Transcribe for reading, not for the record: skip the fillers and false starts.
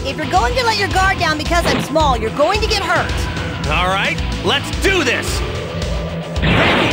if you're going to let your guard down because I'm small, you're going to get hurt. All right, let's do this. Ready?